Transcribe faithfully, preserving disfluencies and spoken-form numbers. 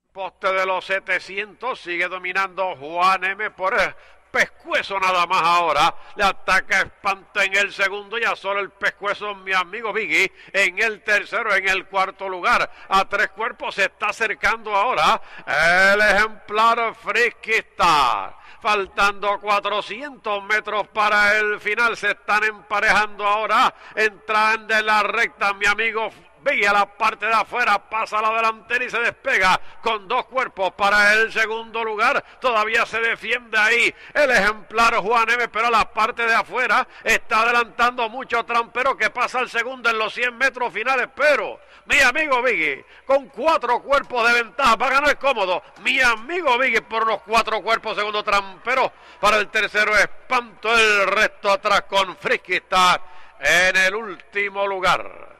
Poste de los setecientos, sigue dominando Juan M. por el pescuezo nada más ahora. Le ataca Espanto en el segundo, ya solo el pescuezo mi amigo Biggie en el tercero, en el cuarto lugar. A tres cuerpos se está acercando ahora el ejemplar Frisky Star. Faltando cuatrocientos metros para el final, se están emparejando ahora. Entran de la recta mi amigo Biggie a la parte de afuera, pasa a la delantera y se despega con dos cuerpos para el segundo lugar. Todavía se defiende ahí el ejemplar Juan M, pero a la parte de afuera está adelantando mucho Trampero, que pasa al segundo en los cien metros finales. Pero mi amigo Biggie con cuatro cuerpos de ventaja va a ganar cómodo. Mi amigo Biggie por los cuatro cuerpos, segundo Trampero, para el tercero Espanto, el resto atrás con Frisky Star en el último lugar.